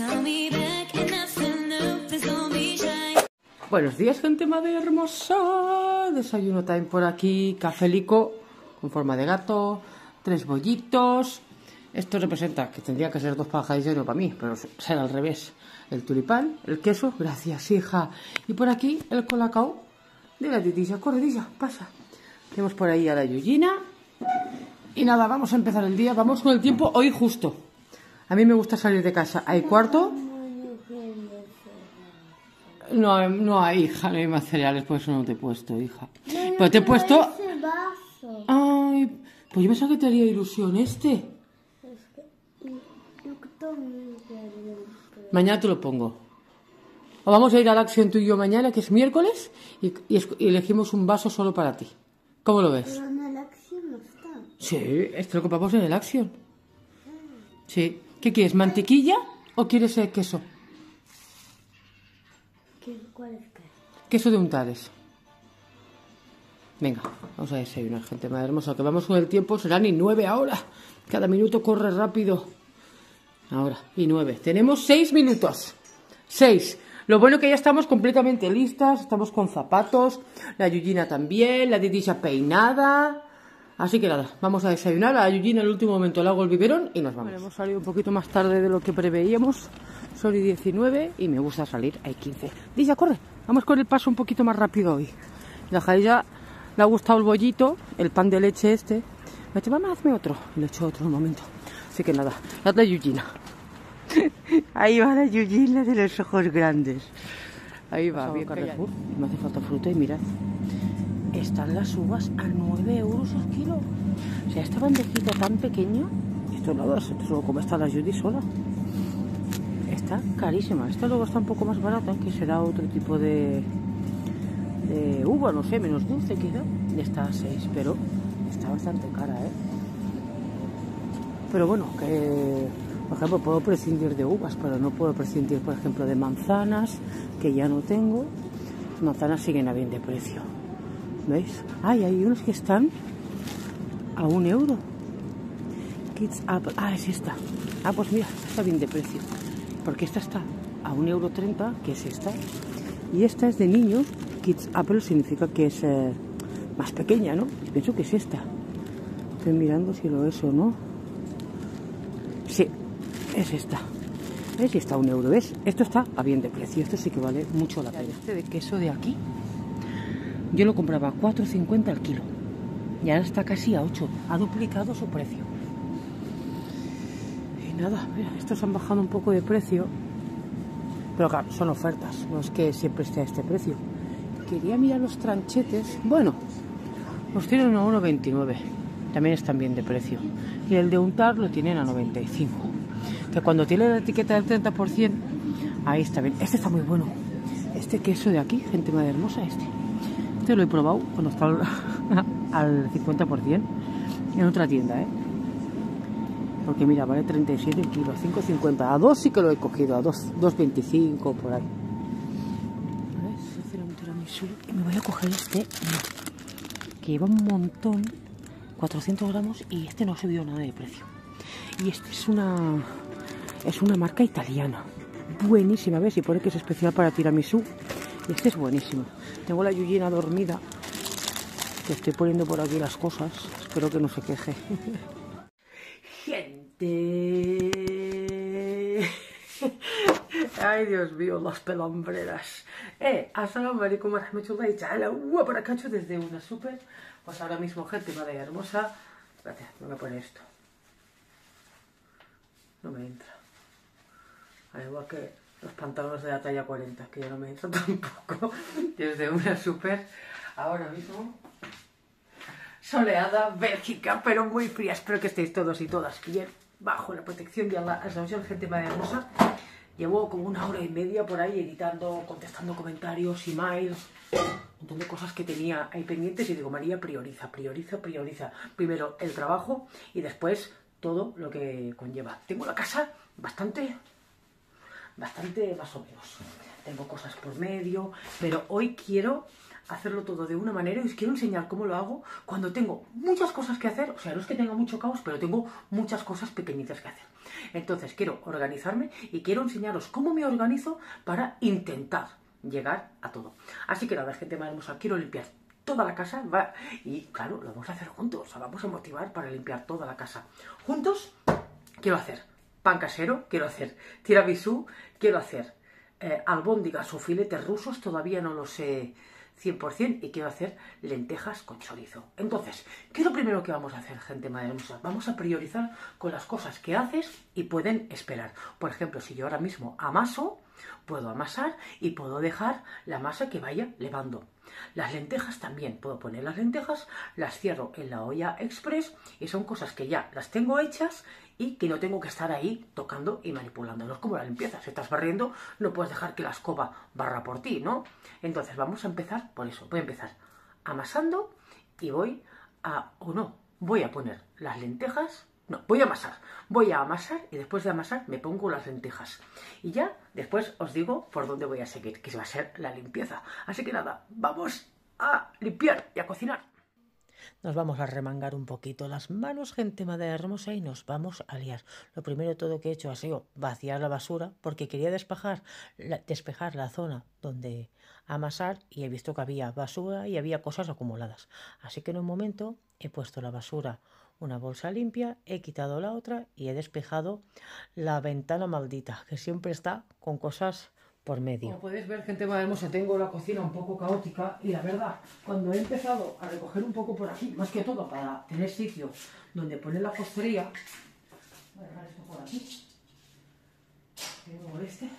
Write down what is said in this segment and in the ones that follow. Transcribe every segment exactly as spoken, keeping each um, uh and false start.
Buenos días, gente madre hermosa. Desayuno time por aquí, cafelico con forma de gato, tres bollitos. Esto representa que tendría que ser dos pajaritos para mí, pero será al revés. El tulipán, el queso, gracias hija. Y por aquí el colacao de la titilla. Corre, titilla, pasa. Tenemos por ahí a la Yuyina. Y nada, vamos a empezar el día. Vamos con el tiempo hoy justo. A mí me gusta salir de casa. Hay cuarto. No, no hay, hija, no hay más cereales, por eso no te he puesto, hija. No, pero te he puesto... Ese vaso. Ay, pues yo pensaba que te haría ilusión este. Es que yo también quiero. Mañana te lo pongo. O vamos a ir al Action tú y yo mañana, que es miércoles, y, y, y elegimos un vaso solo para ti. ¿Cómo lo ves? Pero en el Action no está. Sí, este lo compramos en el Action. Sí. ¿Qué quieres, mantequilla o quieres el queso? ¿Cuál es queso? Queso de untares. Venga, vamos a desayunar, gente madre hermosa, que vamos con el tiempo, serán y nueve ahora. Cada minuto corre rápido. Ahora, y nueve. Tenemos seis minutos. Seis. Lo bueno que ya estamos completamente listas, estamos con zapatos, la Yuyina también, la Didisha peinada. Así que nada, vamos a desayunar. A la Yuyina en el último momento le hago el biberón y nos vamos. Bueno, hemos salido un poquito más tarde de lo que preveíamos. Son diecinueve y me gusta salir, hay quince. Didisha, corre, vamos con el paso un poquito más rápido hoy. La Jarilla le ha gustado el bollito, el pan de leche este. Me ha dicho, mamá, hazme otro. Le he hecho otro un momento. Así que nada, la la Yuyina. Ahí va la Yuyina de los ojos grandes. Ahí va, bien Carrefour. Me hace falta fruta y mirad. Están las uvas a nueve euros el kilo. O sea, esta bandejita tan pequeña. Esto nada, esto solo come hasta la Judy sola. Está carísima. Esta luego está un poco más barata, que será otro tipo de, de uva, no sé, menos dulce quizá. Y está a seis, pero está bastante cara, ¿eh? Pero bueno, que por ejemplo puedo prescindir de uvas, pero no puedo prescindir, por ejemplo, de manzanas, que ya no tengo. Las manzanas siguen a bien de precio. ¿Veis? Ay, hay unos que están a un euro. Kids Apple. Ah, es esta. Ah, pues mira, está bien de precio. Porque esta está a un euro treinta, que es esta. Y esta es de niños. Kids Apple significa que es eh, más pequeña, ¿no? Yo pienso que es esta. Estoy mirando si lo es o no. Sí, es esta. ¿Ves? Y está a un euro. ¿Ves? Esto está a bien de precio. Esto sí que vale mucho la pena. Este de queso de aquí, yo lo compraba a cuatro cincuenta al kilo. Y ahora está casi a ocho. Ha duplicado su precio. Y nada, mira, estos han bajado un poco de precio. Pero claro, son ofertas. No es que siempre esté a este precio. Quería mirar los tranchetes. Bueno, los tienen a uno veintinueve. También están bien de precio. Y el de untar lo tienen a noventa y cinco. Que cuando tiene la etiqueta del treinta por ciento, ahí está bien. Este está muy bueno. Este queso de aquí, gente madre hermosa, este. Este lo he probado cuando está al, al cincuenta por ciento en otra tienda, ¿eh? Porque mira, vale treinta y siete el kilo, cinco cincuenta. A dos sí que lo he cogido, a dos veinticinco por ahí. A ver, voy a hacer un tiramisú y me voy a coger este, que lleva un montón, cuatrocientos gramos, y este no ha subido nada de precio. Y este es una, es una marca italiana, buenísima, ¿ves? Y pone que es especial para tiramisú. Y este es buenísimo. Tengo la Yuyina dormida, que estoy poniendo por aquí las cosas. Espero que no se queje. Gente. Ay, Dios mío, las pelambreras. Eh, assalamu alaikum wa rahmatullahi ta'ala wa barakatuh desde una super. Pues ahora mismo, gente, madre hermosa. Espérate, me voy a poner esto. No me entra. Al igual que los pantalones de la talla cuarenta, que ya no me entran tampoco. Desde una super. Ahora mismo. Soleada, Bélgica, pero muy fría. Espero que estéis todos y todas bien bajo la protección de Allah. Atención, gente madre hermosa. Llevo como una hora y media por ahí editando, contestando comentarios, emails, un montón de cosas que tenía ahí pendientes y digo, María, prioriza, prioriza, prioriza. Primero el trabajo y después todo lo que conlleva. Tengo la casa bastante, bastante más o menos. Tengo cosas por medio, pero hoy quiero hacerlo todo de una manera y os quiero enseñar cómo lo hago cuando tengo muchas cosas que hacer. O sea, no es que tenga mucho caos, pero tengo muchas cosas pequeñitas que hacer. Entonces quiero organizarme y quiero enseñaros cómo me organizo para intentar llegar a todo. Así que nada, gente hermosa, quiero limpiar toda la casa, va, y claro, lo vamos a hacer juntos, o sea, vamos a motivar para limpiar toda la casa. Juntos quiero hacer pan casero, quiero hacer tiramisú, quiero hacer eh, albóndigas o filetes rusos, todavía no lo sé cien por cien, y quiero hacer lentejas con chorizo. Entonces, ¿qué es lo primero que vamos a hacer, gente hermosa? Vamos a priorizar con las cosas que haces y pueden esperar. Por ejemplo, si yo ahora mismo amaso, puedo amasar y puedo dejar la masa que vaya levando. Las lentejas también, puedo poner las lentejas, las cierro en la olla express y son cosas que ya las tengo hechas y que no tengo que estar ahí tocando y manipulando. No es como la limpieza, si estás barriendo no puedes dejar que la escoba barra por ti, ¿no? Entonces vamos a empezar por eso, voy a empezar amasando y voy a, o no, voy a poner las lentejas. No, voy a amasar, voy a amasar y después de amasar me pongo las lentejas. Y ya después os digo por dónde voy a seguir, que va a ser la limpieza. Así que nada, vamos a limpiar y a cocinar. Nos vamos a remangar un poquito las manos, gente madre hermosa, y nos vamos a liar. Lo primero de todo que he hecho ha sido vaciar la basura porque quería despejar la, despejar la zona donde amasar y he visto que había basura y había cosas acumuladas. Así que en un momento he puesto la basura una bolsa limpia, he quitado la otra y he despejado la ventana maldita, que siempre está con cosas por medio. Como podéis ver, gente más hermosa, tengo la cocina un poco caótica y la verdad, cuando he empezado a recoger un poco por aquí, más que todo para tener sitio donde poner la postería, voy a dejar esto por aquí, tengo este,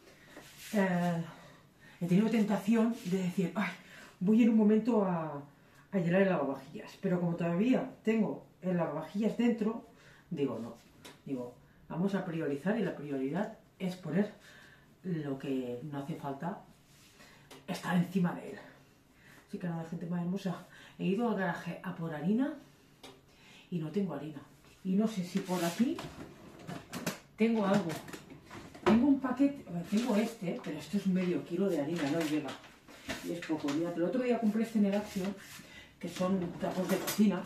eh, he tenido tentación de decir, ay, voy en un momento a, a llenar el lavavajillas, pero como todavía tengo el lavavajillas dentro, digo no, digo, vamos a priorizar y la prioridad es poner lo que no hace falta estar encima de él. Así que nada, gente más hermosa, he ido al garaje a por harina y no tengo harina. Y no sé si por aquí tengo algo. Tengo un paquete, tengo este, pero esto es medio kilo de harina, no llega. Y es poco. Mira, el otro día compré este en Action, que son trapos de cocina.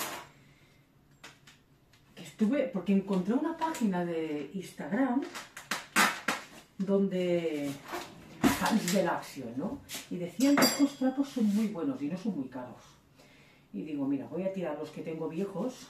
Que estuve, porque encontré una página de Instagram donde fans del Action, ¿no? Y decían que estos trapos son muy buenos y no son muy caros. Y digo, mira, voy a tirar los que tengo viejos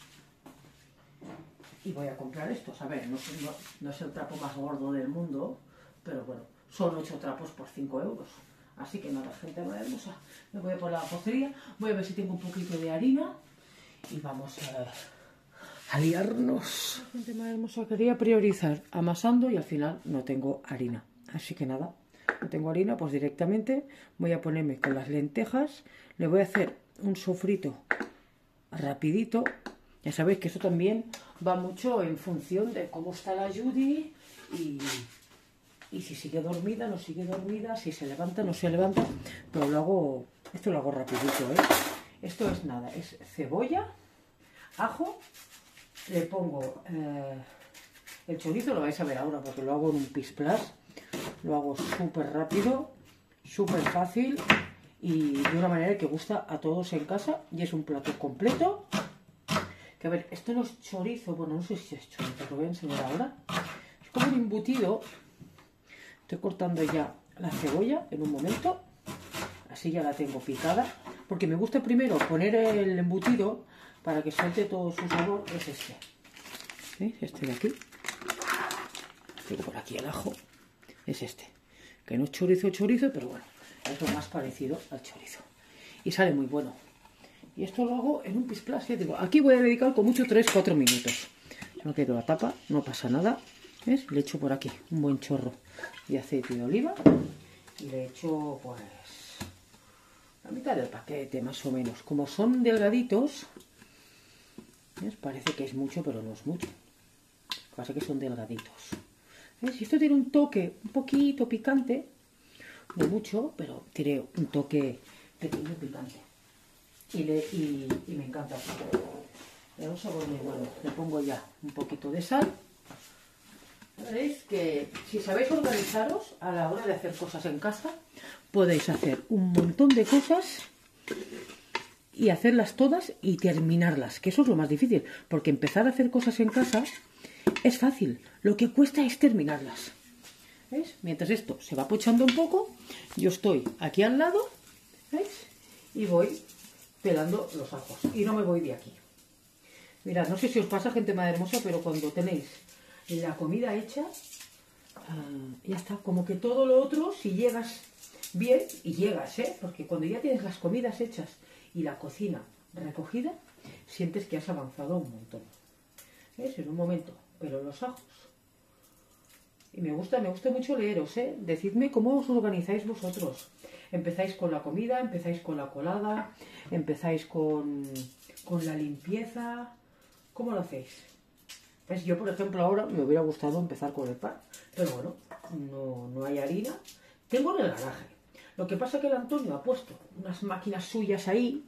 y voy a comprar estos. A ver, no, no, no es el trapo más gordo del mundo, pero bueno, son ocho trapos por cinco euros. Así que nada, gente hermosa, me voy a poner la postería, voy a ver si tengo un poquito de harina y vamos a, a liarnos. Gente hermosa, quería priorizar amasando y al final no tengo harina. Así que nada, no tengo harina, pues directamente voy a ponerme con las lentejas, le voy a hacer un sofrito rapidito. Ya sabéis que eso también va mucho en función de cómo está la Judy y, y si sigue dormida, no sigue dormida, si se levanta, no se levanta, pero lo hago, esto lo hago rapidito, ¿eh? Esto es nada, es cebolla, ajo, le pongo eh, el chorizo, lo vais a ver ahora porque lo hago en un pisplas, lo hago súper rápido, súper fácil y de una manera que gusta a todos en casa y es un plato completo. Que a ver, esto no es chorizo, bueno, no sé si es chorizo, lo voy a enseñar ahora. Es como un embutido. Estoy cortando ya la cebolla en un momento. Así ya la tengo picada. Porque me gusta primero poner el embutido para que suelte todo su sabor. Es este. ¿Veis? Este de aquí. Tengo por aquí el ajo. Es este. Que no es chorizo, chorizo, pero bueno, es lo más parecido al chorizo. Y sale muy bueno. Y esto lo hago en un pisplas, ya digo, aquí voy a dedicar con mucho tres cuatro minutos. No quedo la tapa, no pasa nada. ¿Ves? Le echo por aquí un buen chorro de aceite de oliva. Y le echo pues la mitad del paquete más o menos. Como son delgaditos, ¿ves? Parece que es mucho, pero no es mucho. Pasa que son delgaditos. ¿Ves? Y esto tiene un toque un poquito picante. No mucho, pero tiene un toque pequeño picante. Y, le, y, y me encanta. Le da un sabor muy bueno. Le pongo ya un poquito de sal. Veréis que si sabéis organizaros a la hora de hacer cosas en casa, podéis hacer un montón de cosas y hacerlas todas y terminarlas, que eso es lo más difícil, porque empezar a hacer cosas en casa es fácil, lo que cuesta es terminarlas. ¿Veis? Mientras esto se va pochando un poco, yo estoy aquí al lado, ¿veis? Y voy pelando los ajos y no me voy de aquí. Mirad, no sé si os pasa, gente más hermosa, pero cuando tenéis la comida hecha, uh, ya está, como que todo lo otro, si llegas bien, y llegas, ¿eh? Porque cuando ya tienes las comidas hechas y la cocina recogida, sientes que has avanzado un montón. ¿Ves? En un momento, pero los ajos. Y me gusta, me gusta mucho leeros, ¿eh? Decidme cómo os organizáis vosotros. Empezáis con la comida, empezáis con la colada, empezáis con, con la limpieza. ¿Cómo lo hacéis? ¿Ves? Yo, por ejemplo, ahora me hubiera gustado empezar con el pan, pero bueno, no, no hay harina. Tengo en el garaje. Lo que pasa es que el Antonio ha puesto unas máquinas suyas ahí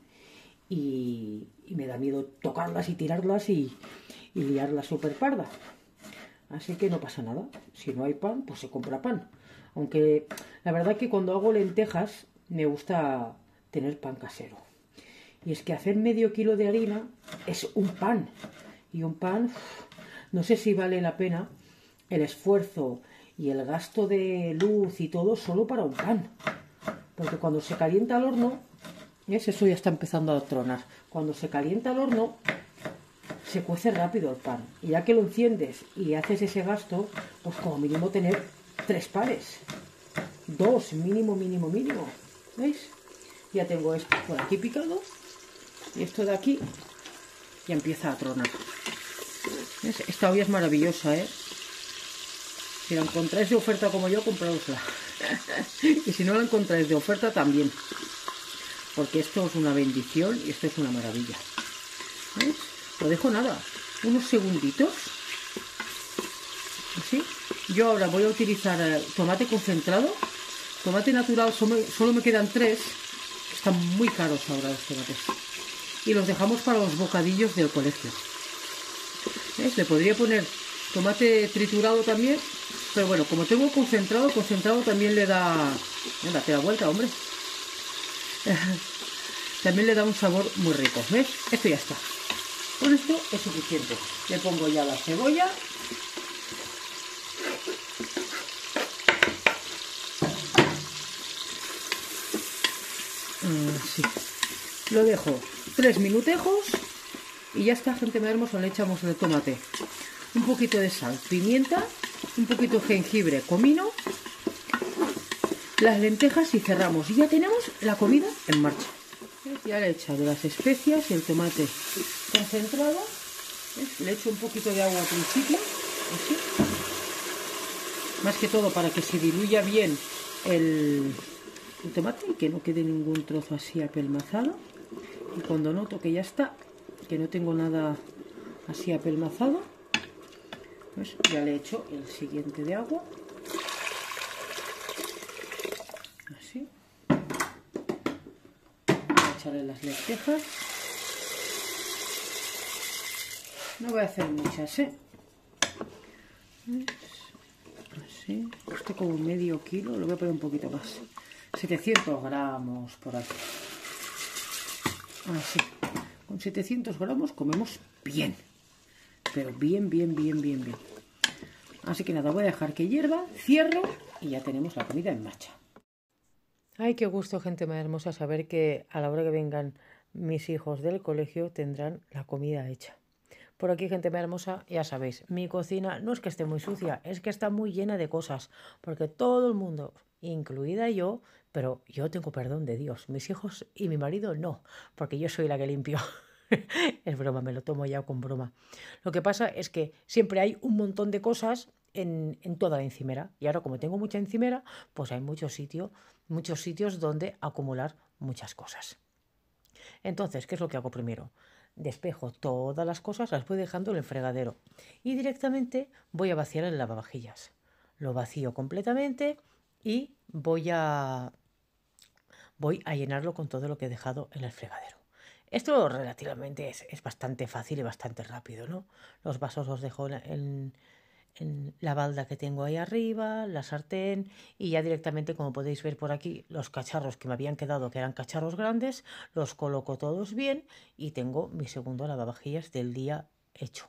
y, y me da miedo tocarlas y tirarlas y, y liarla súper parda. Así que no pasa nada. Si no hay pan, pues se compra pan. Aunque la verdad que cuando hago lentejas me gusta tener pan casero. Y es que hacer medio kilo de harina es un pan. Y un pan, no sé si vale la pena el esfuerzo y el gasto de luz y todo solo para un pan. Porque cuando se calienta el horno, ¿ves? Eso ya está empezando a tronar. Cuando se calienta el horno, se cuece rápido el pan. Y ya que lo enciendes y haces ese gasto, pues como mínimo tener tres panes. Dos, mínimo, mínimo, mínimo. ¿Veis? Ya tengo esto por aquí picado. Y esto de aquí ya empieza a tronar. ¿Ves? Esta olla es maravillosa, ¿eh? Si la encontráis de oferta como yo, compraosla. Y si no la encontráis de oferta, también. Porque esto es una bendición y esto es una maravilla. ¿Veis? Lo dejo nada, unos segunditos. Así. Yo ahora voy a utilizar tomate concentrado. Tomate natural, solo, solo me quedan tres. Están muy caros ahora los tomates. Y los dejamos para los bocadillos del colegio. ¿Ves? Le podría poner tomate triturado también. Pero bueno, como tengo concentrado, concentrado también le da... Date la vuelta, hombre. También le da un sabor muy rico. ¿Ves? Esto ya está. Con esto es suficiente. Le pongo ya la cebolla. Así. Lo dejo tres minutejos y ya está, gente hermosa. Le echamos el tomate, un poquito de sal, pimienta, un poquito de jengibre, comino, las lentejas y cerramos. Y ya tenemos la comida en marcha. Ya le he echado las especias y el tomate concentrado. ¿Ves? Le echo un poquito de agua al principio, así. Más que todo para que se diluya bien el, el tomate y que no quede ningún trozo así apelmazado. Y cuando noto que ya está, que no tengo nada así apelmazado, pues ya le echo el siguiente de agua. Así. Voy a echarle las lentejas. No voy a hacer muchas, ¿eh? Así. Esto como medio kilo, lo voy a poner un poquito más. setecientos gramos por aquí. Así. Con setecientos gramos comemos bien. Pero bien, bien, bien, bien, bien. Así que nada, voy a dejar que hierva, cierro y ya tenemos la comida en marcha. Ay, qué gusto, gente más hermosa, saber que a la hora que vengan mis hijos del colegio tendrán la comida hecha. Por aquí, gente más hermosa, ya sabéis, mi cocina no es que esté muy sucia, es que está muy llena de cosas, porque todo el mundo, incluida yo, pero yo tengo perdón de Dios, mis hijos y mi marido no, porque yo soy la que limpio. Es broma, me lo tomo ya con broma. Lo que pasa es que siempre hay un montón de cosas en, en toda la encimera, y ahora como tengo mucha encimera, pues hay muchos sitios, muchos sitios donde acumular muchas cosas. Entonces, ¿qué es lo que hago primero? Despejo todas las cosas, las voy dejando en el fregadero y directamente voy a vaciar el lavavajillas. Lo vacío completamente y voy a, voy a llenarlo con todo lo que he dejado en el fregadero. Esto relativamente es, es bastante fácil y bastante rápido, ¿no? Los vasos los dejo en, en la balda que tengo ahí arriba, la sartén y ya directamente, como podéis ver por aquí, los cacharros que me habían quedado, que eran cacharros grandes, los coloco todos bien y tengo mi segundo lavavajillas del día hecho.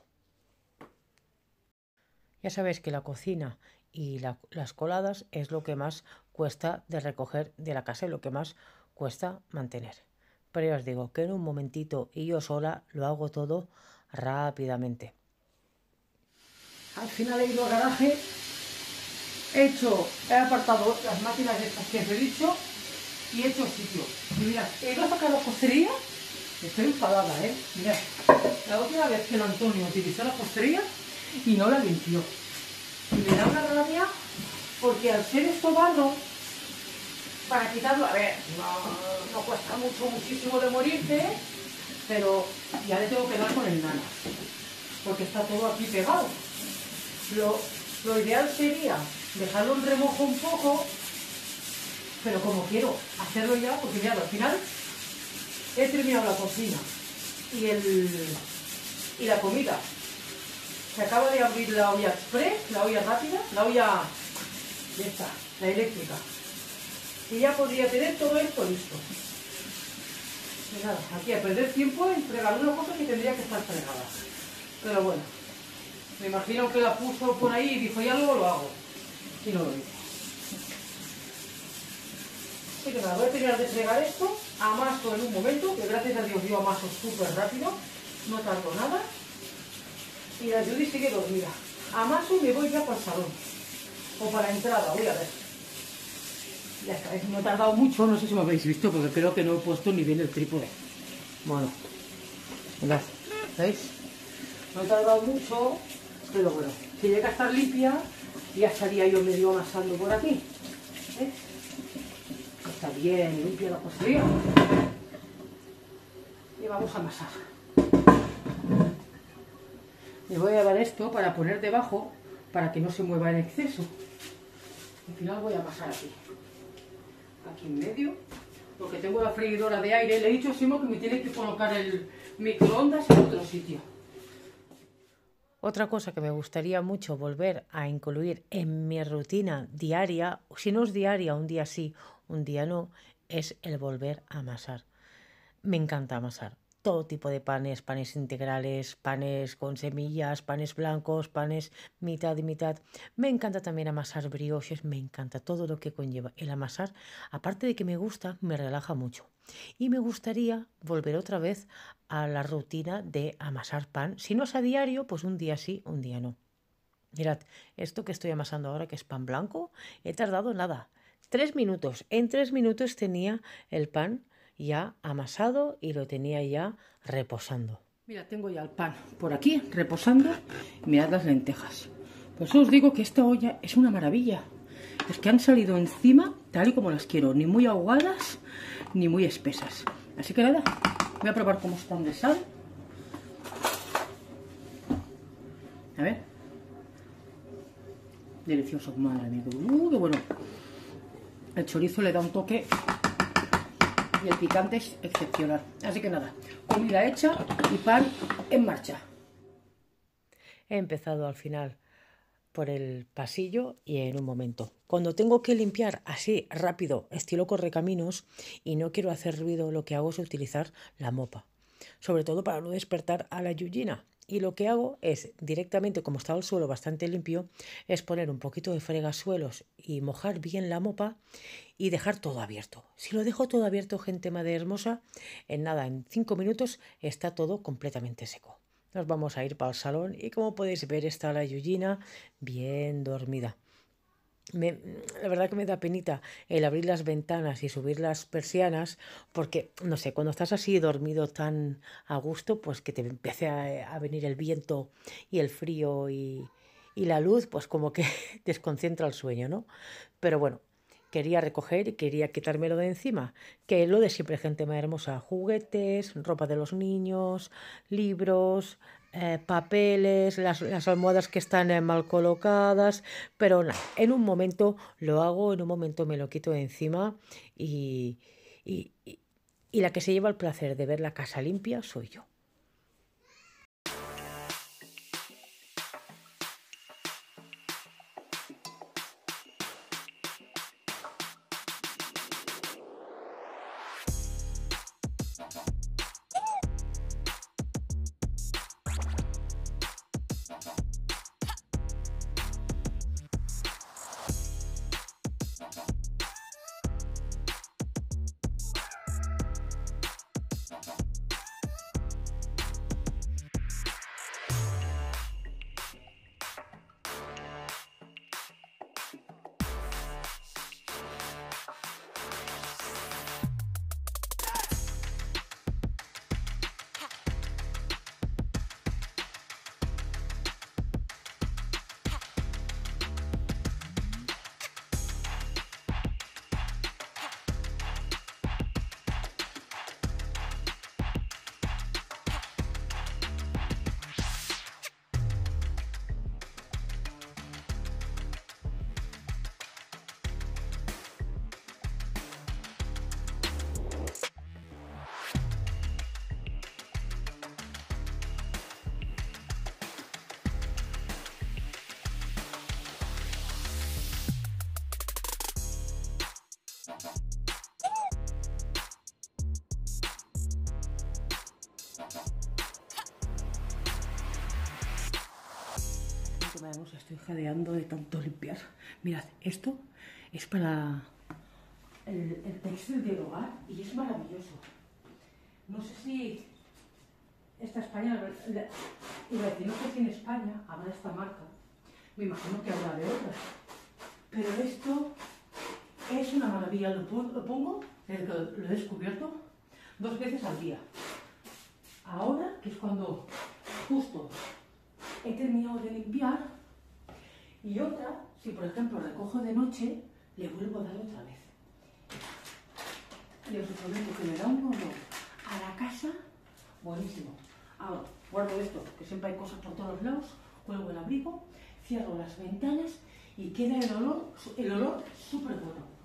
Ya sabéis que la cocina y la, las coladas es lo que más cuesta de recoger de la casa y lo que más cuesta mantener. Pero ya os digo que en un momentito y yo sola lo hago todo rápidamente. Al final he ido al garaje, he hecho, he apartado las máquinas estas que os he dicho y he hecho sitio. Y mirad, he ido a sacar la postería, estoy enfadada, ¿eh? Mirad, la última vez que el Antonio utilizó la postería y no la limpió. Y me da una rabia porque al ser esto barro, para quitarlo, a ver, no, no cuesta mucho, muchísimo de morirte, ¿eh? Pero ya le tengo que dar con el nana, porque está todo aquí pegado. Lo, lo ideal sería dejarlo en remojo un poco, pero como quiero hacerlo ya, porque mirad, al final he terminado la cocina y, el, y la comida. Se acaba de abrir la olla express, la olla rápida, la olla esta, la eléctrica. Y ya podría tener todo esto listo. Y nada, aquí a perder tiempo en fregar una cosa que tendría que estar fregada. Pero bueno, me imagino que la puso por ahí y dijo, ya luego lo hago. Y no lo hizo. Así que nada, voy a terminar de fregar esto, amaso en un momento, que gracias a Dios yo amaso súper rápido, no tardo nada. Y la Judy sigue dormida. Amaso y me voy ya para el salón. O para la entrada, voy a ver. Ya está, no he tardado mucho, no sé si me habéis visto, porque creo que no he puesto ni bien el trípode. Bueno, mirad, ¿veis? No he tardado mucho, pero bueno, si llega a estar limpia, ya estaría yo medio amasando por aquí. ¿Veis? Está bien limpia la postería. Y vamos a amasar. Me voy a llevar esto para poner debajo, para que no se mueva en exceso. Al final voy a amasar aquí. Aquí en medio, porque tengo la freidora de aire. Le he dicho a Simo que me tiene que colocar el microondas en otro sitio. Otra cosa que me gustaría mucho volver a incluir en mi rutina diaria, si no es diaria, un día sí, un día no, es el volver a amasar. Me encanta amasar. Todo tipo de panes, panes integrales, panes con semillas, panes blancos, panes mitad y mitad. Me encanta también amasar brioches, me encanta todo lo que conlleva el amasar. Aparte de que me gusta, me relaja mucho. Y me gustaría volver otra vez a la rutina de amasar pan. Si no es a diario, pues un día sí, un día no. Mirad, esto que estoy amasando ahora, que es pan blanco, he tardado nada. Tres minutos. En tres minutos tenía el pan ya amasado y lo tenía ya reposando. Mira, tengo ya el pan por aquí reposando. Mirad las lentejas. Por eso os digo que esta olla es una maravilla. Es que han salido encima tal y como las quiero, ni muy aguadas ni muy espesas. Así que nada, voy a probar cómo están de sal. A ver. Delicioso, madre mía, uh, qué bueno. El chorizo le da un toque y el picante es excepcional. Así que nada, comida hecha y pan en marcha. He empezado al final por el pasillo y en un momento. Cuando tengo que limpiar así rápido, estilo correcaminos, y no quiero hacer ruido, lo que hago es utilizar la mopa. Sobre todo para no despertar a la Yuyina. Y lo que hago es directamente, como está el suelo bastante limpio, es poner un poquito de fregasuelos y mojar bien la mopa y dejar todo abierto. Si lo dejo todo abierto, gente madre hermosa, en nada, en cinco minutos está todo completamente seco. Nos vamos a ir para el salón y como podéis ver está la Yuyina bien dormida. Me, la verdad que me da penita el abrir las ventanas y subir las persianas porque, no sé, cuando estás así dormido tan a gusto, pues que te empiece a, a venir el viento y el frío y, y la luz, pues como que desconcentra el sueño, ¿no? Pero bueno, quería recoger y quería quitármelo de encima, que lo de siempre, gente más hermosa, juguetes, ropa de los niños, libros, eh, papeles, las, las almohadas que están eh, mal colocadas, pero nada, en un momento lo hago, en un momento me lo quito de encima y, y, y, y la que se lleva el placer de ver la casa limpia soy yo. Vamos, estoy jadeando de tanto limpiar. Mirad, esto es para el, el textil del hogar y es maravilloso. No sé si esta España, iba a decir, no sé si en España habrá esta marca. Me imagino que habrá de otras. Pero esto es una maravilla. Lo pongo, desde que lo he descubierto, dos veces al día. Ahora, que es cuando justo he terminado de limpiar, y otra, si por ejemplo recojo de noche, le vuelvo a dar otra vez. Y os prometo que me da un olor a la casa buenísimo. Ahora, guardo esto, que siempre hay cosas por todos lados, cuelgo el abrigo, cierro las ventanas y queda el olor, el olor súper bueno.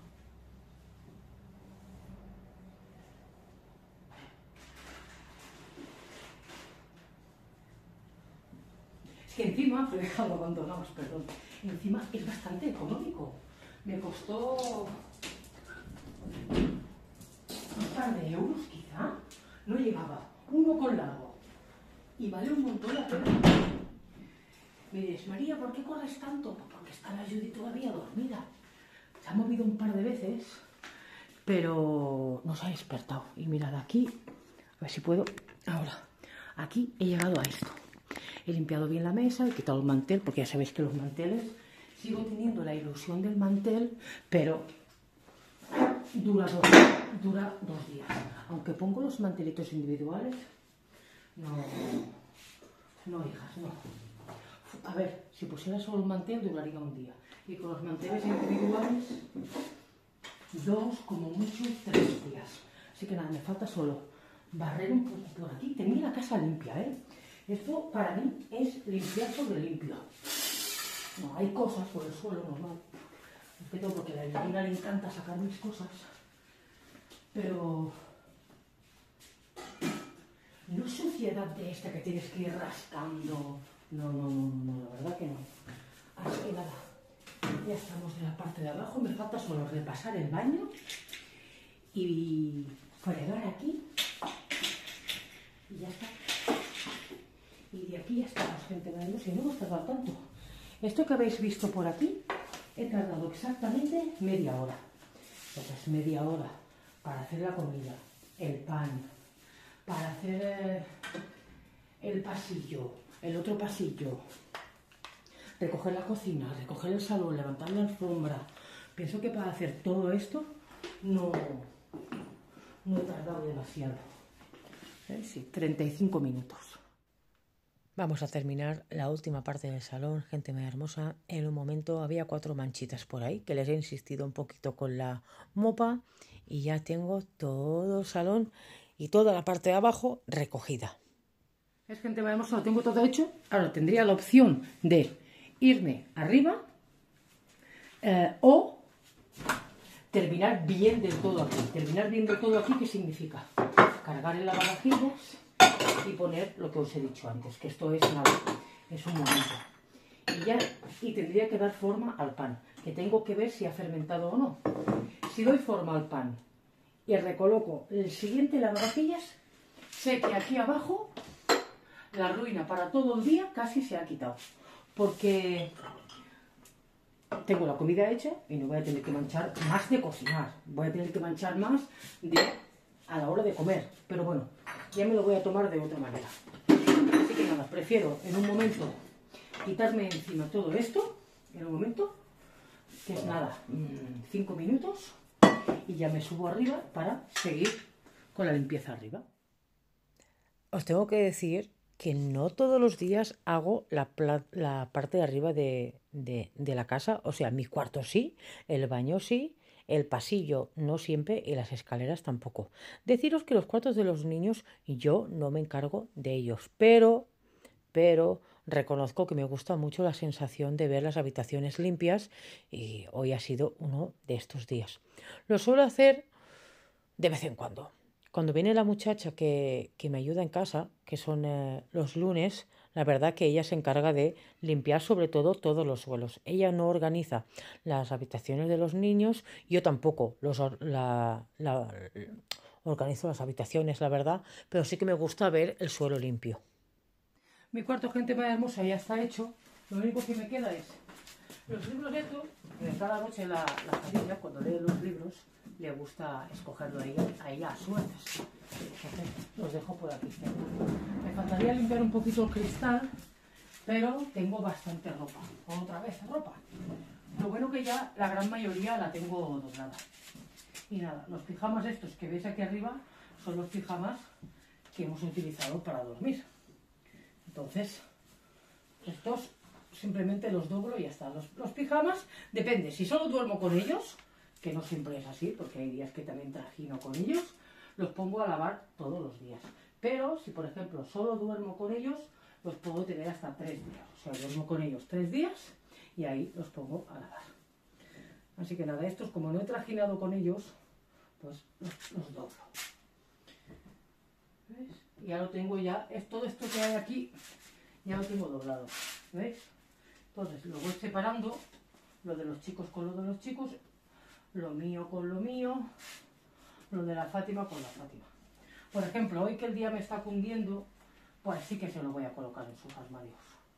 Es que encima, lo he dejado abandonados, perdón, encima es bastante económico. Me costó un par de euros quizá, no llegaba, uno con largo. Y vale un montón la pena. Me dices, María, ¿por qué corres tanto? Porque está la Judy todavía dormida. Se ha movido un par de veces, pero no se ha despertado. Y mirad aquí, a ver si puedo. Ahora, aquí he llegado a esto. He limpiado bien la mesa, he quitado el mantel, porque ya sabéis que los manteles, sigo teniendo la ilusión del mantel, pero dura dos, dura dos días. Aunque pongo los mantelitos individuales, no, no, hijas, no. A ver, si pusiera solo un mantel duraría un día. Y con los manteles individuales, dos, como mucho, tres días. Así que nada, me falta solo barrer un poco por aquí. Tenía la casa limpia, ¿eh? Esto para mí es limpiar sobre limpio. No, hay cosas por el suelo normal. Es que todo porque a la Elvira le encanta sacar mis cosas. Pero no es suciedad de esta que tienes que ir rascando. No, no, no, no, la verdad que no. Así que nada, ya estamos en la parte de abajo. Me falta solo repasar el baño y fregar aquí. Y ya está. Y de aquí ya estamos, gente. Si no hemos tardado tanto. Esto que habéis visto por aquí, he tardado exactamente media hora. Entonces, media hora para hacer la comida, el pan, para hacer eh, el pasillo, el otro pasillo, recoger la cocina, recoger el salón, levantar la alfombra. Pienso que para hacer todo esto no, no he tardado demasiado. ¿Eh? Sí, treinta y cinco minutos. Vamos a terminar la última parte del salón, gente muy hermosa. En un momento había cuatro manchitas por ahí, que les he insistido un poquito con la mopa y ya tengo todo el salón y toda la parte de abajo recogida. Es gente muy hermosa, lo tengo todo hecho. Ahora tendría la opción de irme arriba eh, o terminar bien del todo aquí. Terminar bien del todo aquí, ¿qué significa? Cargar el lavavajillas y poner lo que os he dicho antes, que esto es nada, es un momento. Y ya, y tendría que dar forma al pan, que tengo que ver si ha fermentado o no. Si doy forma al pan y recoloco el siguiente lavavajillas, sé que aquí abajo la ruina para todo el día casi se ha quitado, porque tengo la comida hecha y no voy a tener que manchar más de cocinar, voy a tener que manchar más de a la hora de comer, pero bueno, ya me lo voy a tomar de otra manera. Así que nada, prefiero en un momento quitarme encima todo esto, en un momento, que es nada, cinco minutos, y ya me subo arriba para seguir con la limpieza arriba. Os tengo que decir que no todos los días hago la, la parte de arriba de, de, de la casa, o sea, mi cuarto sí, el baño sí, el pasillo no siempre y las escaleras tampoco. Deciros que los cuartos de los niños yo no me encargo de ellos, pero, pero reconozco que me gusta mucho la sensación de ver las habitaciones limpias y hoy ha sido uno de estos días. Lo suelo hacer de vez en cuando. Cuando viene la muchacha que, que me ayuda en casa, que son eh, los lunes, la verdad que ella se encarga de limpiar sobre todo todos los suelos. Ella no organiza las habitaciones de los niños, yo tampoco los, la, la, organizo las habitaciones, la verdad, pero sí que me gusta ver el suelo limpio. Mi cuarto, gente más hermosa, ya está hecho. Lo único que me queda es los libros estos, que cada noche la, la familia, cuando lee los libros, le gusta escogerlo a ella, a ella a suertes. Entonces los dejo por aquí. Me faltaría limpiar un poquito el cristal, pero tengo bastante ropa. Otra vez ropa. Lo bueno que ya la gran mayoría la tengo doblada. Y nada, los pijamas estos que veis aquí arriba son los pijamas que hemos utilizado para dormir. Entonces, estos simplemente los doblo y ya está. Los, los pijamas, depende, si solo duermo con ellos, que no siempre es así, porque hay días que también trajino con ellos, los pongo a lavar todos los días. Pero si, por ejemplo, solo duermo con ellos, los puedo tener hasta tres días. O sea, duermo con ellos tres días y ahí los pongo a lavar. Así que nada, estos como no he trajinado con ellos, pues los, los doblo. ¿Veis? Y ya lo tengo ya, es todo esto que hay aquí, ya lo tengo doblado. ¿Veis? Entonces lo voy separando, lo de los chicos con lo de los chicos, lo mío con lo mío, lo de la Fátima con la Fátima. Por ejemplo, hoy que el día me está cundiendo, pues sí que se lo voy a colocar en sus armarios.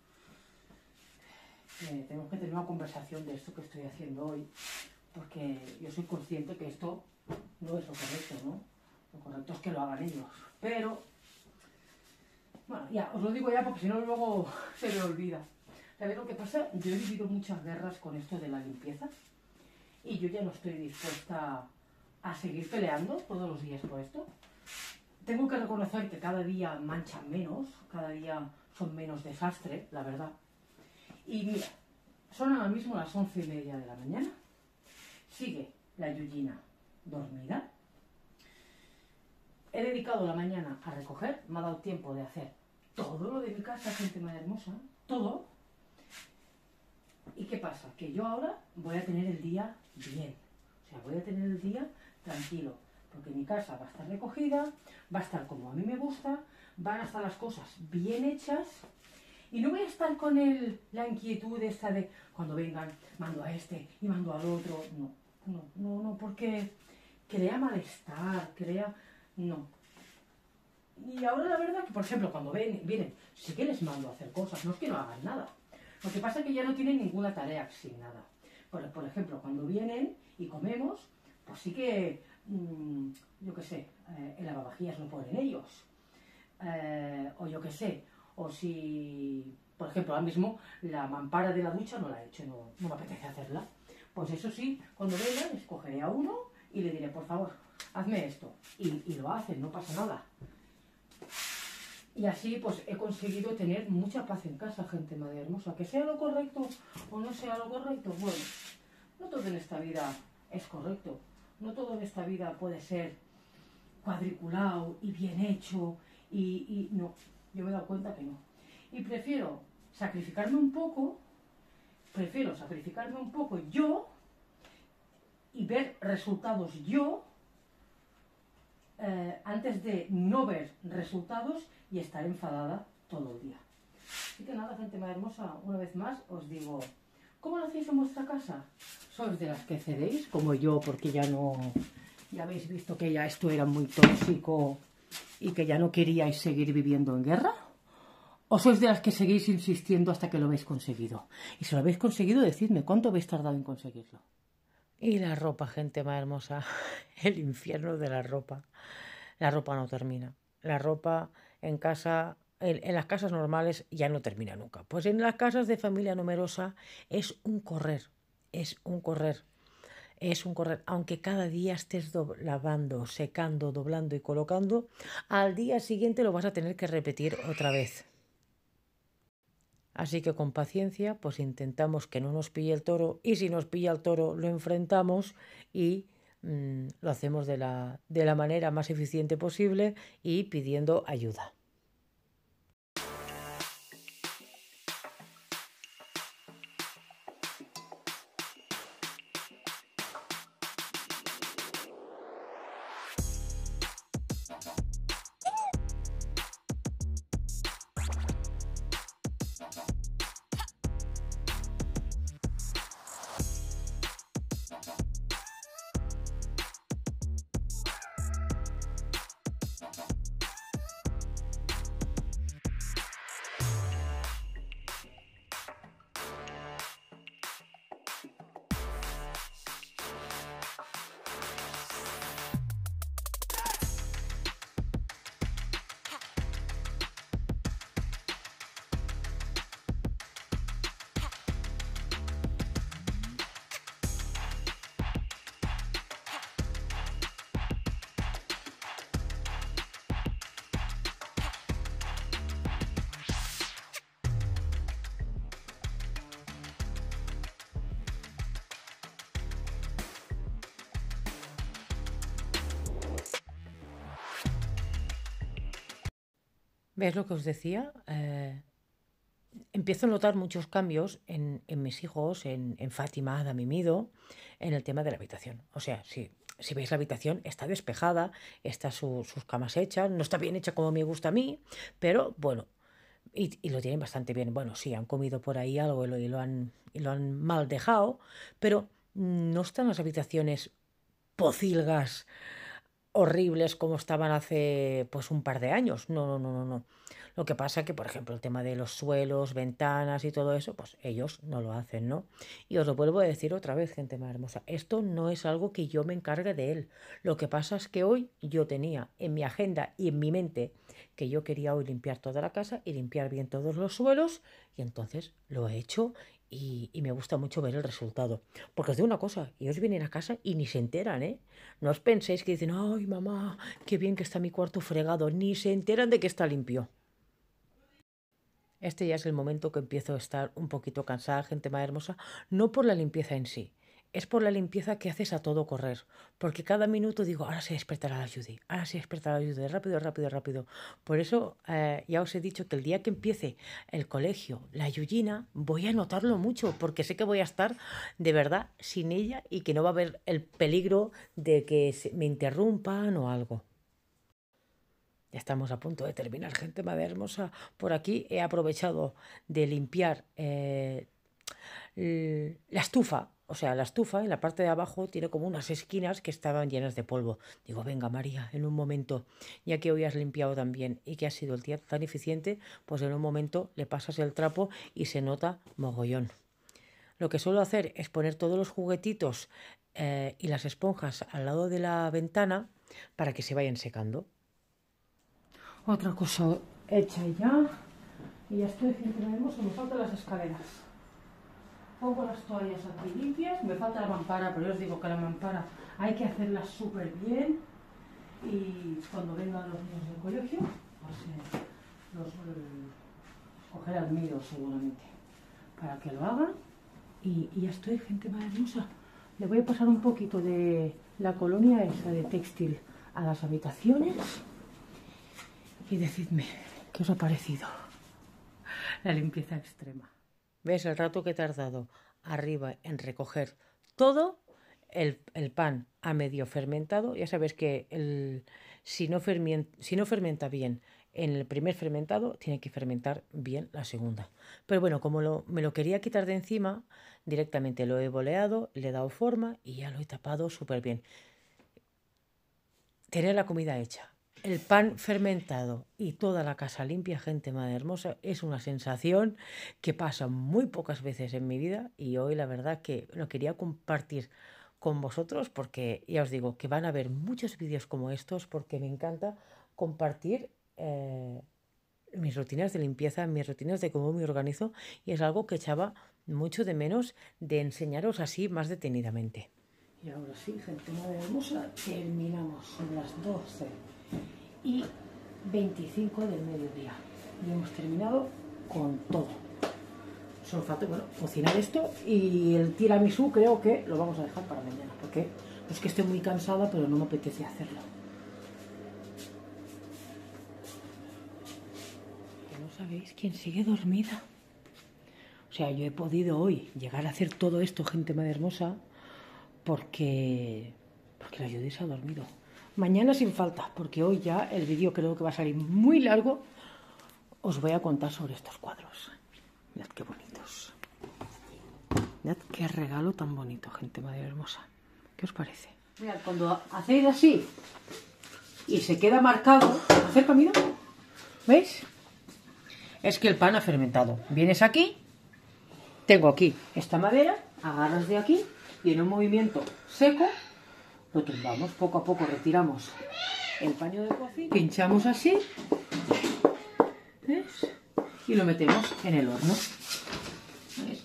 Eh, tenemos que tener una conversación de esto que estoy haciendo hoy, porque yo soy consciente que esto no es lo correcto, ¿no? Lo correcto es que lo hagan ellos. Pero, bueno, ya, os lo digo ya porque si no luego se me olvida. ¿Sabéis lo que pasa? Yo he vivido muchas guerras con esto de la limpieza y yo ya no estoy dispuesta a seguir peleando todos los días por esto. Tengo que reconocer que cada día manchan menos, cada día son menos desastre, la verdad. Y mira, son ahora mismo las once y media de la mañana. Sigue la Yuyina dormida. He dedicado la mañana a recoger, me ha dado tiempo de hacer todo lo de mi casa, gente más hermosa, todo. ¿Y qué pasa? Que yo ahora voy a tener el día bien. O sea, voy a tener el día tranquilo. Porque mi casa va a estar recogida, va a estar como a mí me gusta, van a estar las cosas bien hechas. Y no voy a estar con el, la inquietud esta de cuando vengan, mando a este y mando al otro. No, no, no, no, porque crea malestar, crea... No. Y ahora la verdad que, por ejemplo, cuando ven, vienen, sí que les mando a hacer cosas, no es que no hagan nada. Lo que pasa es que ya no tienen ninguna tarea asignada. Por, por ejemplo, cuando vienen y comemos, pues sí que, mmm, yo qué sé, eh, el lavavajillas lo ponen ellos. Eh, o yo qué sé, o si, por ejemplo, ahora mismo la mampara de la ducha no la he hecho, no, no me apetece hacerla. Pues eso sí, cuando vengan, escogeré a uno y le diré, por favor, hazme esto. Y, y lo hacen, no pasa nada. Y así pues he conseguido tener mucha paz en casa, gente madre hermosa. Que sea lo correcto o no sea lo correcto, bueno, no todo en esta vida es correcto. No todo en esta vida puede ser cuadriculado y bien hecho y, y no, yo me he dado cuenta que no. Y prefiero sacrificarme un poco, prefiero sacrificarme un poco yo y ver resultados yo eh, antes de no ver resultados y estar enfadada todo el día. Así que nada, gente más hermosa, una vez más os digo, ¿cómo lo hacéis en vuestra casa? ¿Sois de las que cedéis, como yo, porque ya no, ya habéis visto que ya esto era muy tóxico y que ya no queríais seguir viviendo en guerra? ¿O sois de las que seguís insistiendo hasta que lo habéis conseguido? Y si lo habéis conseguido, decidme, ¿cuánto habéis tardado en conseguirlo? Y la ropa, gente más hermosa, el infierno de la ropa. La ropa no termina. La ropa en casa, en, en las casas normales ya no termina nunca. Pues en las casas de familia numerosa es un correr, es un correr, es un correr. Aunque cada día estés lavando, secando, doblando y colocando, al día siguiente lo vas a tener que repetir otra vez. Así que con paciencia, pues intentamos que no nos pille el toro y si nos pilla el toro lo enfrentamos y mmm, lo hacemos de la, de la manera más eficiente posible y pidiendo ayuda. ¿Ves lo que os decía? Eh, empiezo a notar muchos cambios en, en mis hijos, en, en Fátima, Adam y Mido, en el tema de la habitación. O sea, si, si veis la habitación está despejada, está su, sus camas hechas, no está bien hecha como me gusta a mí, pero bueno, y, y lo tienen bastante bien. Bueno, sí, han comido por ahí algo y lo, y lo, han, y lo han mal dejado, pero no están las habitaciones pocilgas horribles como estaban hace pues un par de años. No, no, no, no, no. Lo que pasa que, por ejemplo, el tema de los suelos, ventanas y todo eso, pues ellos no lo hacen, ¿no? Y os lo vuelvo a decir otra vez, gente más hermosa, esto no es algo que yo me encargue de él. Lo que pasa es que hoy yo tenía en mi agenda y en mi mente que yo quería hoy limpiar toda la casa y limpiar bien todos los suelos, y entonces lo he hecho. Y, y me gusta mucho ver el resultado. Porque os digo una cosa, ellos vienen a casa y ni se enteran, ¿eh? No os penséis que dicen, ay, mamá, qué bien que está mi cuarto fregado. Ni se enteran de que está limpio. Este ya es el momento que empiezo a estar un poquito cansada, gente más hermosa. No por la limpieza en sí, es por la limpieza que haces a todo correr. Porque cada minuto digo, ahora se despertará la Judy, ahora se despertará la Judy, rápido, rápido, rápido. Por eso eh, ya os he dicho que el día que empiece el colegio, la Yuyina, voy a notarlo mucho, porque sé que voy a estar de verdad sin ella y que no va a haber el peligro de que me interrumpan o algo. Ya estamos a punto de terminar, gente madre hermosa. Por aquí he aprovechado de limpiar eh, la estufa. O sea, la estufa en la parte de abajo tiene como unas esquinas que estaban llenas de polvo. Digo, venga María, en un momento, ya que hoy has limpiado también y que has sido el día tan eficiente, pues en un momento le pasas el trapo y se nota mogollón. Lo que suelo hacer es poner todos los juguetitos eh, y las esponjas al lado de la ventana para que se vayan secando. Otra cosa hecha ya. Y ya estoy, gente, me faltan las escaleras. Pongo las toallas aquí limpias. Me falta la mampara, pero yo os digo que la mampara hay que hacerla súper bien. Y cuando vengan los niños del colegio, pues eh, los eh, coger al mío seguramente para que lo hagan. Y, y ya estoy, gente más hermosa. Le voy a pasar un poquito de la colonia esa de textil a las habitaciones. Y decidme, ¿qué os ha parecido la limpieza extrema? ¿Ves el rato que he tardado arriba en recoger todo? El, el pan ha medio fermentado. Ya sabes que el, si, no fermenta, si no fermenta bien en el primer fermentado, tiene que fermentar bien la segunda. Pero bueno, como lo, me lo quería quitar de encima, directamente lo he boleado, le he dado forma y ya lo he tapado súper bien. Tener la comida hecha, el pan fermentado y toda la casa limpia, gente madre hermosa, es una sensación que pasa muy pocas veces en mi vida, y hoy la verdad que lo quería compartir con vosotros porque ya os digo que van a haber muchos vídeos como estos, porque me encanta compartir eh, mis rutinas de limpieza, mis rutinas de cómo me organizo, y es algo que echaba mucho de menos de enseñaros así más detenidamente. Y ahora sí, gente madre hermosa, terminamos, son las doce y veinticinco del mediodía y hemos terminado con todo. Solo falta, bueno, cocinar esto, y el tiramisú creo que lo vamos a dejar para mañana, porque es que estoy muy cansada, pero no me apetece hacerlo. Que no sabéis quién sigue dormida. O sea, yo he podido hoy llegar a hacer todo esto, gente madre hermosa, porque porque la Judy se ha dormido. Mañana sin falta, porque hoy ya el vídeo creo que va a salir muy largo. Os voy a contar sobre estos cuadros. Mirad qué bonitos. Mirad qué regalo tan bonito, gente madre hermosa. ¿Qué os parece? Mirad, cuando hacéis así y se queda marcado, acerca, mira, ¿veis? Es que el pan ha fermentado. Vienes aquí, tengo aquí esta madera, agarras de aquí y en un movimiento seco lo tumbamos, poco a poco retiramos el paño de cocina, pinchamos así, ¿ves? Y lo metemos en el horno. ¿Ves?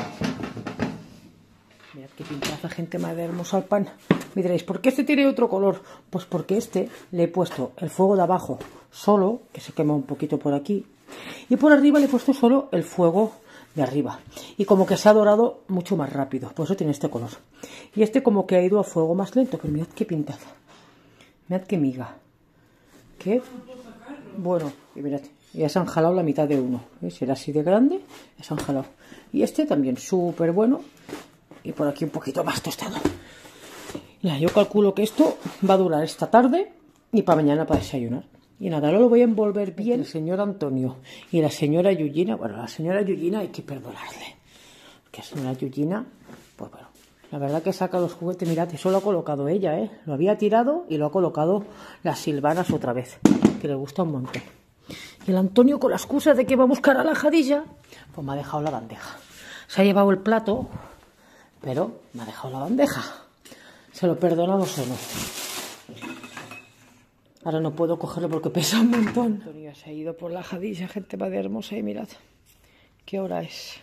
Mirad qué pintaza, gente madre hermosa, al pan. Me diréis, ¿por qué este tiene otro color? Pues porque este le he puesto el fuego de abajo solo, que se quema un poquito por aquí, y por arriba le he puesto solo el fuego de arriba, y como que se ha dorado mucho más rápido, por eso tiene este color. Y este como que ha ido a fuego más lento, pero mirad qué pintaza, mirad qué miga, qué bueno. Y mirad, Ya se han jalado la mitad de uno. ¿Ves? Era así de grande, ya se han jalado. Y este también súper bueno. Y por aquí un poquito más tostado. Ya, yo calculo que esto va a durar esta tarde y para mañana para desayunar. Y nada, ahora lo voy a envolver bien. El señor Antonio y la señora Yuyina. Bueno, la señora Yuyina hay que perdonarle. Porque la señora Yuyina, pues bueno, la verdad que saca los juguetes. Mirad, eso lo ha colocado ella, ¿eh? Lo había tirado y lo ha colocado las Silvanas otra vez, que le gusta un montón. Y el Antonio, con la excusa de que va a buscar a la Jadilla, pues me ha dejado la bandeja. Se ha llevado el plato, pero me ha dejado la bandeja. ¿Se lo perdonamos o no? Ahora no puedo cogerlo porque pesa un montón. Antonio se ha ido por la Jadilla, gente madre hermosa. Y mirad, ¿qué hora es?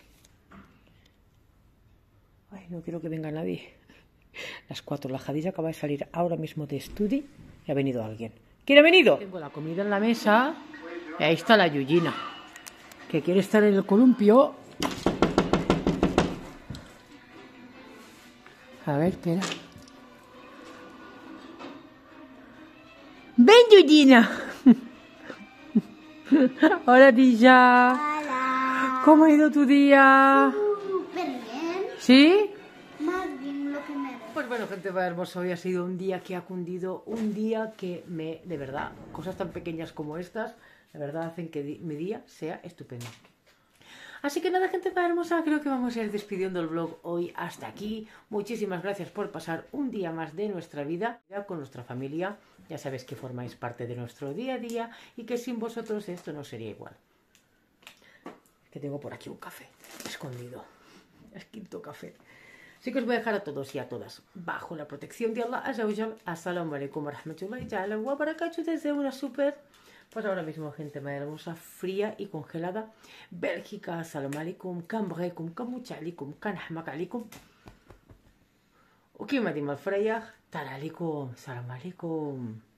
Ay, no quiero que venga nadie. Las cuatro. La Jadilla acaba de salir ahora mismo de estudio y ha venido alguien. ¿Quién ha venido? Tengo la comida en la mesa y ahí está la Yuyina, que quiere estar en el columpio. A ver, espera. ¡Ven, Yuyina! Hola, Tilla. Hola. ¿Cómo ha ido tu día? Súper bien. ¿Sí? Más bien lo que me da. Pues bueno, gente hermosa, hoy ha sido un día que ha cundido, un día que me, de verdad, cosas tan pequeñas como estas, de verdad hacen que di, mi día sea estupendo. Así que nada, gente hermosa, creo que vamos a ir despidiendo el vlog hoy hasta aquí. Muchísimas gracias por pasar un día más de nuestra vida con nuestra familia. Ya sabéis que formáis parte de nuestro día a día y que sin vosotros esto no sería igual. Que tengo por aquí un café escondido. Es quinto café. Así que os voy a dejar a todos y a todas bajo la protección de Allah Azza wa Jal. Assalamu alaikum wa rahmatullahi ta'ala wa barakatuh desde una super, pues ahora mismo, gente hermosa, fría y congelada Bélgica. Assalamu alaikum, kan bghaykum, kan mucha alaikum, kan ahmaq alaikum. وكيما ديما الفريخ ترى عليكم. السلام عليكم.